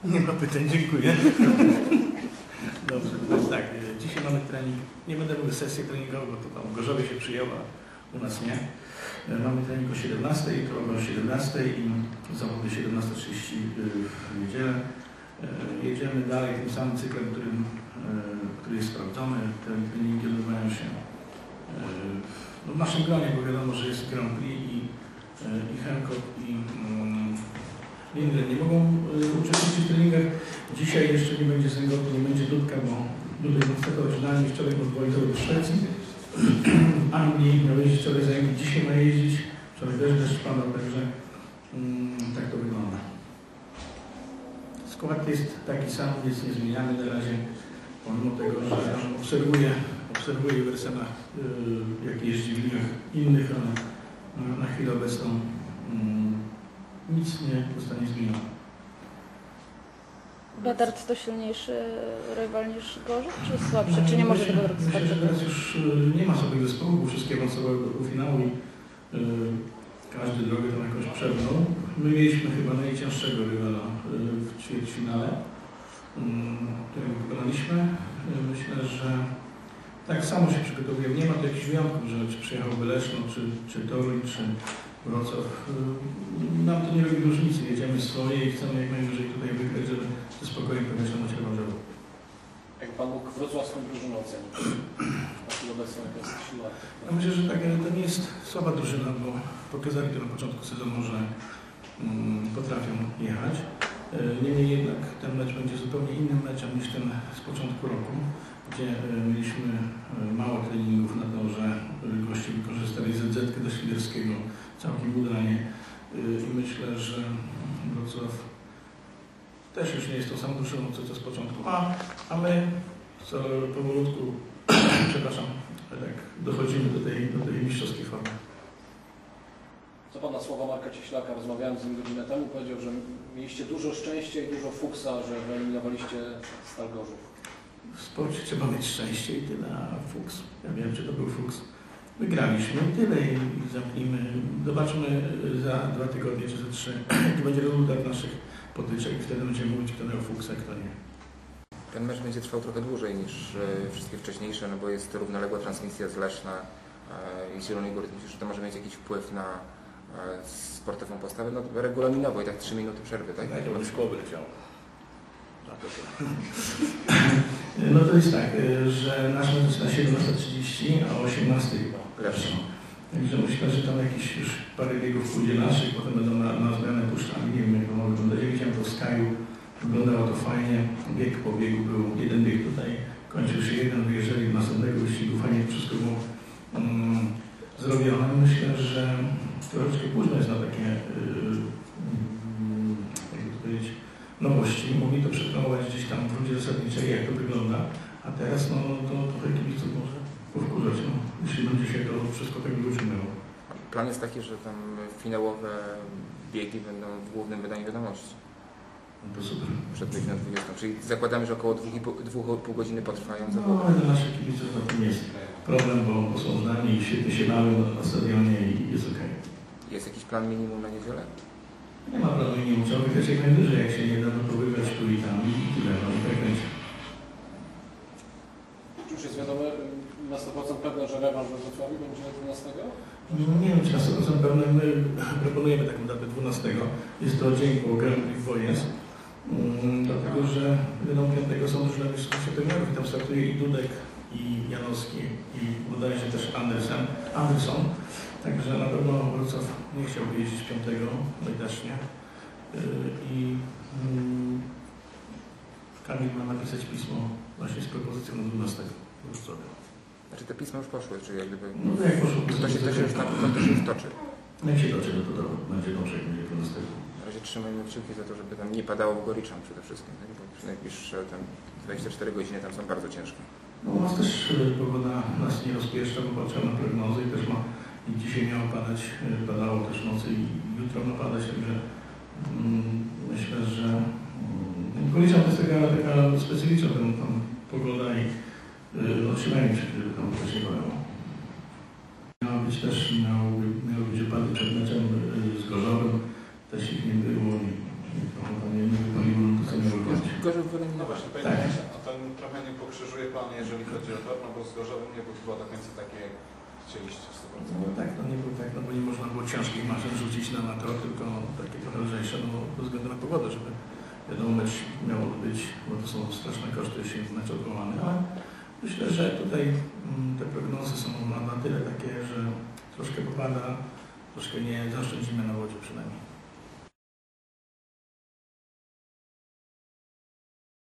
Nie ma pytań, dziękuję. Dobrze, to jest tak, dzisiaj mamy trening, nie będę mówił sesję treningową, bo to tam w Gorzowie się przyjęła, u nas nie. Mamy trening o 17, jutro o 17 i zawody 17:30 w niedzielę. Jedziemy dalej tym samym cyklem, który jest sprawdzony. Te treningi odbywają się w naszym gronie, bo wiadomo, że jest Grand Prix i Hancock i Lindgren nie mogą uczestniczyć w treningach. Dzisiaj jeszcze nie będzie Sęgotu, nie będzie Dudka, bo Dudek niestety oryginalnie wczoraj był dwojcowy do Szwecji. W Anglii miał jeździć wczoraj zajęć, dzisiaj ma jeździć. Wczoraj też deszcz padał, także tak to wygląda. Skład jest taki sam, więc nie zmieniamy na razie, pomimo tego, że obserwuję Iversena, jak jeździ w ligach innych, ale na chwilę obecną nic nie zostanie zmienione. Bedard to silniejszy rywal niż Gorzów, czy słabszy? Czy nie może tego zrobić? Myślę, że teraz już nie ma sobie zespołu, bo wszystkie awansowały do finału i każdy drogę tam jakoś przebrnął. My mieliśmy chyba najcięższego rywala w ćwierćfinale, którego pokonaliśmy. Myślę, że tak samo się przygotowujemy. Nie ma tu jakichś wyjątków, że czy przyjechałby Leszno, czy Toruń, czy Wrocław. Nam to nie robi różnicy. Jedziemy swoje i chcemy jak najwyżej tutaj wygrać, żeby ze spokojem pojechać na mecz rewanżowy. Jak Pan mógł wrocławską drużynę ocenić? Na chwilę obecną jaka jest siła? Ja myślę, że tak, to nie jest słaba drużyna, bo pokazali to na początku sezonu, że potrafią jechać. Niemniej jednak ten mecz będzie zupełnie innym meczem niż ten z początku roku, gdzie mieliśmy mało treningów na to, że goście wykorzystali ZZ-kę do Świderskiego całkiem udanie i myślę, że Wrocław też już nie jest tą samą drużyną, co z początku, a my co powolutku, przepraszam, tak dochodzimy do tej mistrzowskiej formy. Co Pan na słowa Marka Cieślaka, rozmawiałem z nim godzinę temu, powiedział, że mieliście dużo szczęścia i dużo fuksa, że wyeliminowaliście Stal Gorzów. W sporcie trzeba mieć szczęście i tyle, a fuks, ja wiem, czy to był fuks. Wygraliśmy i tyle i zamknijmy. Zobaczmy za 2 tygodnie czy za 3, jaki będzie rezultat naszych potyczek i wtedy będziemy mówić, kto miał fuksa, kto nie. Ten mecz będzie trwał trochę dłużej niż wszystkie wcześniejsze, no bo jest równoległa transmisja z Leszna i z Zielonej Góry. Myślę, że to może mieć jakiś wpływ na sportową postawę? No regulaminowo i tak 3 minuty przerwy, tak? Tak, od szkoły leciało. No to jest tak, że nasz mecz jest na 17:30, a o 18:00 lepszą. Także myślę, że tam jakieś już parę biegów pójdzie naszych, potem będą na zmianę puszczami. Nie wiem, jak to mogę wyglądać. Ja widziałem to w Skyu, wyglądało to fajnie. Bieg po biegu był jeden bieg tutaj, kończył się jeden, wyjeżdżali do następnego wyścigu. Fajnie wszystko było zrobione. Myślę, że troszeczkę późno jest na takie, jakby to powiedzieć, nowości. Mogli to przeprowadzić gdzieś tam w rundzie zasadniczej, jak to wygląda. A teraz no, to trochę kibiców może powkurzać, no, jeśli będzie się to wszystko tak wyciągnęło. Plan jest taki, że tam finałowe biegi będą w głównym wydaniu Wiadomości. No to super. Przed godziną 20. Czyli zakładamy, że około 2,5 godziny potrwają No, zawody. ale dla naszych kibiców na tym jest problem, bo są znani i świetnie się bawią na stadionie i jest ok. Jest jakiś plan minimum na niedzielę? Nie ma problemu, nie trzeba wygrać jak najwyżej, jak się nie da, no to wygrać tu i tam i tyle, no i tak będzie. Czy już jest wiadomo na 100% pewne, że rewanż we Wrocławiu będzie 12? Nie wiem, czy na 100% pewne, my proponujemy taką datę 12. Jest to dzień po Grand Prix Wojens, dlatego że wiadomo, 5 są różne mistrzostwa i tam startuje i Dudek, i Janowski, i bodajże też Anderson. Także na pewno Wrocław nie chciałby jeździć 5, no i też nie. I Kamil ma napisać pismo właśnie z propozycją na 12 Wrocławia. Znaczy te pisma już poszły, czyli jak gdyby... No to jak poszło, to się już toczy. Jak się toczy, to będzie dobrze, jak będzie 12. Na razie trzymajmy kciuki za to, żeby tam nie padało w Goriczan przede wszystkim, tak? Bo najbliższe tam 24 godziny tam są bardzo ciężkie. No u nas też pogoda nas nie rozpieszcza, bo patrzymy na prognozy i też i dzisiaj miało padać, padało też w nocy i jutro ma padać, także myślę, że Goriczan to jest taka specyficzna tam pogoda i otrzymajmy się, żeby tam też nie bolało. Miały być opady przed meczem z Gorzowem, też ich nie było i trochę tam nie wypaliło, to co miało Gorzów No wyeliminowany. właśnie, panie Tak. prezesie, a ten trochę nie pokrzyżuje Pan, jeżeli chodzi o tor, no bo z Gorzowem nie było chyba do końca takie, jak chcieliście w 100%. No tak, to nie był tak, no bo nie można było ciężkich maszyn rzucić na tor, tylko takie trochę lżejsze, no ze względu na pogodę, żeby wiadomo, mecz miało być, bo to są straszne koszty, jeśli jest mecz odwołany, ale myślę, że tutaj te prognozy są na tyle takie, że troszkę popada, troszkę nie zaoszczędzimy na wodzie przynajmniej.